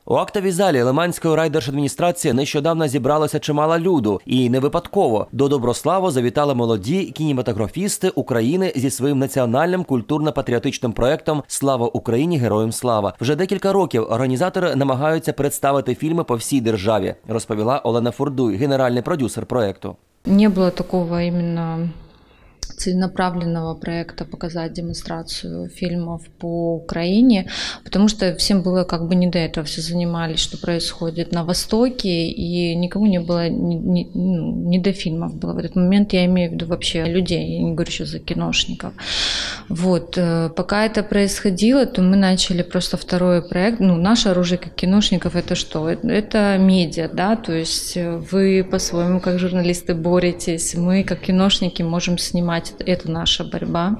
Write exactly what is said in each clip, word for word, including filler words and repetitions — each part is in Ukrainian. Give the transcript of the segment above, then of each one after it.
У актовій залі Лиманської райдержадміністрації нещодавно зібралося чимало люду. І не випадково. До Доброславу завітали молоді кінематографісти України зі своїм національним культурно-патріотичним проєктом «Слава Україні! Героям слава!». Вже декілька років організатори намагаються представити фільми по всій державі, розповіла Олена Фурдуй, генеральний продюсер проєкту. Не было такого именно целенаправленного проекта показать демонстрацию фильмов по Украине, потому что всем было как бы не до этого, все занимались, что происходит на Востоке, и никому не было не, не, не до фильмов было в этот момент, я имею в виду вообще людей, я не говорю сейчас за киношников. Вот, пока это происходило, то мы начали просто второй проект, ну, наше оружие как киношников это что? Это медиа, да, то есть вы по-своему как журналисты боретесь, мы как киношники можем снимать. Это наша борьба.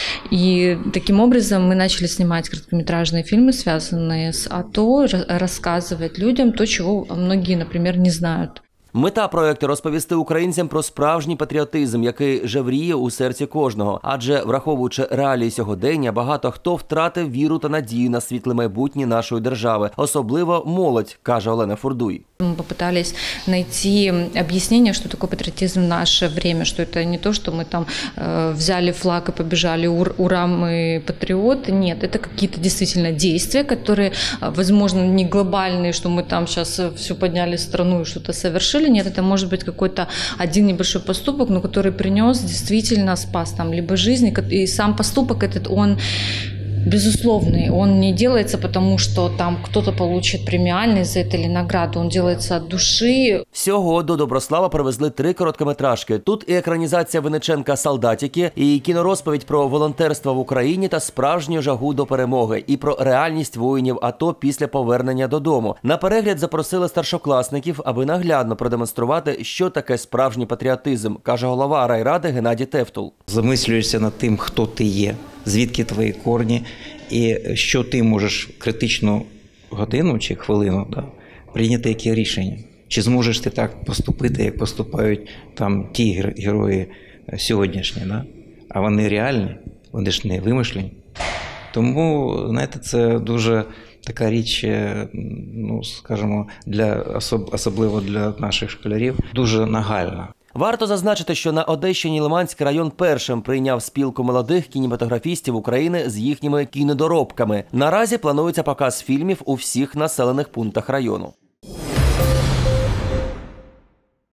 И таким образом мы начали снимать короткометражные фильмы, связанные с АТО, рассказывать людям то, чего многие, например, не знают. Мета проєкту – розповісти українцям про справжній патріотизм, який жевріє у серці кожного. Адже, враховуючи реалії сьогодення, багато хто втратив віру та надію на світле майбутнє нашої держави. Особливо молодь, каже Олена Фурдуй. Мы попытались найти объяснение, что такое патриотизм в наше время, что это не то, что мы там э, взяли флаг и побежали, ур, ура, мы патриоты. Нет, это какие-то действительно действия, которые, возможно, не глобальные, что мы там сейчас всю подняли страну и что-то совершили. Нет, это может быть какой-то один небольшой поступок, но который принес, действительно спас там либо жизнь, и сам поступок этот, он безусловный, он не делается потому, что там кто-то получит премиальный за это или награду, он делается от души. Всього до Доброслава привезли три короткометражки. Тут і екранізація Винниченка «Солдатики», і кінорозповідь про волонтерство в Україні та справжню жагу до перемоги, і про реальність воїнів АТО після повернення додому. На перегляд запросили старшокласників, аби наглядно продемонструвати, що таке справжній патріотизм, каже голова райради Геннадій Тевтул. Замислюєшся над тим, хто ти є, звідки твої корні, і що ти можеш в критичну годину чи хвилину, да, прийняти яке рішення. Чи зможеш ти так поступити, як поступають там ті герої сьогоднішні, да? А вони реальні, вони ж не вимишлені. Тому, знаєте, це дуже така річ, ну, скажімо, для, особливо для наших школярів, дуже нагальна. Варто зазначити, що на Одещині Лиманський район першим прийняв спілку молодих кінематографістів України з їхніми кінодоробками. Наразі планується показ фільмів у всіх населених пунктах району.